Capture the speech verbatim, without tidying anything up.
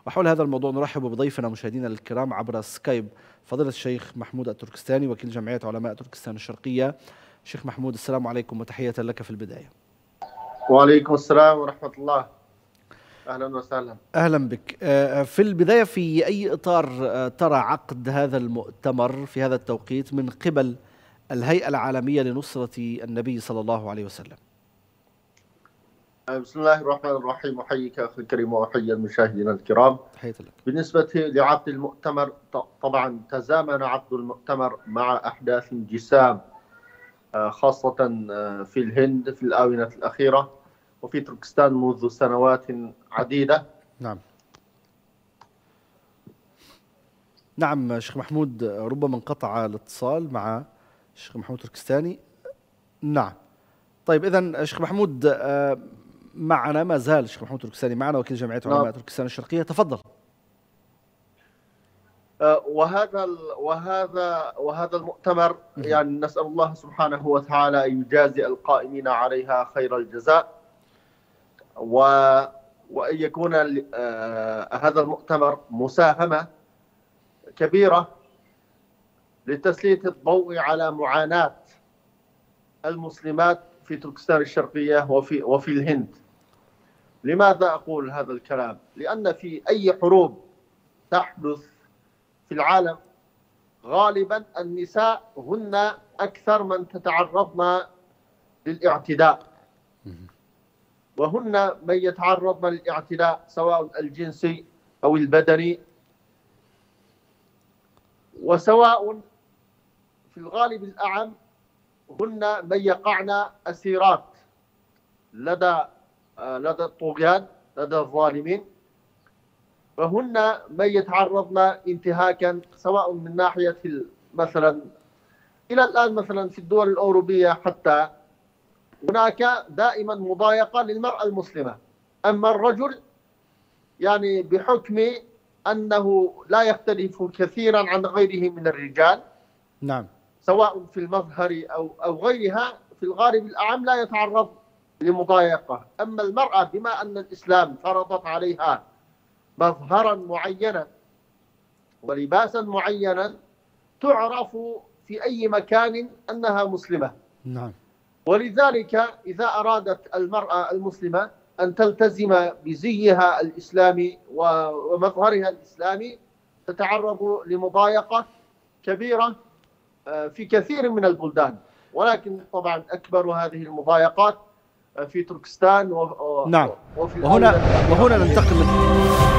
وحول هذا الموضوع نرحب بضيفنا مشاهدينا الكرام عبر سكايب فضيلة الشيخ محمود التركستاني وكيل جمعية علماء تركستان الشرقية. شيخ محمود، السلام عليكم وتحية لك في البداية. وعليكم السلام ورحمة الله، أهلا وسهلا. أهلا بك. في البداية، في أي إطار ترى عقد هذا المؤتمر في هذا التوقيت من قبل الهيئة العالمية لنصرة النبي صلى الله عليه وسلم؟ بسم الله الرحمن الرحيم، أحييك أخي الكريم وأحيي المشاهدين الكرام. تحية لك. بالنسبة لعقد المؤتمر، طبعا تزامن عقد المؤتمر مع أحداث جسام خاصة في الهند في الآونة الأخيرة وفي تركستان منذ سنوات عديدة. نعم نعم شيخ محمود، ربما انقطع الاتصال مع الشيخ محمود التركستاني. نعم طيب، إذن شيخ محمود معنا، ما زال الشيخ محمود التركستاني معنا وكيل جمعية علماء تركستان الشرقية. تفضل. وهذا وهذا وهذا المؤتمر يعني نسأل الله سبحانه وتعالى أن يجازي القائمين عليها خير الجزاء، و وأن يكون هذا المؤتمر مساهمة كبيرة لتسليط الضوء على معاناة المسلمات في تركستان الشرقية وفي وفي الهند. لماذا أقول هذا الكلام؟ لأن في أي حروب تحدث في العالم غالبا النساء هن أكثر من تتعرضن للاعتداء، وهن من يتعرضن للاعتداء سواء الجنسي أو البدني، وسواء في الغالب الأعم هن من يقعن أسيرات لدى لدى الطغيان، لدى الظالمين، فهن من يتعرضن انتهاكا سواء من ناحية مثلا إلى الآن مثلا في الدول الأوروبية حتى هناك دائما مضايقة للمرأة المسلمة. أما الرجل يعني بحكم أنه لا يختلف كثيرا عن غيره من الرجال، نعم، سواء في المظهر أو أو غيرها، في الغالب الأعم لا يتعرض لمضايقة. أما المرأة بما أن الإسلام فرضت عليها مظهرا معينا ولباسا معينا تعرف في أي مكان أنها مسلمة. نعم. ولذلك إذا أرادت المرأة المسلمة أن تلتزم بزيها الإسلامي ومظهرها الإسلامي تتعرض لمضايقة كبيرة في كثير من البلدان، ولكن طبعا أكبر هذه المضايقات في تركستان و... نعم. وفي وهنا وهنا ننتقل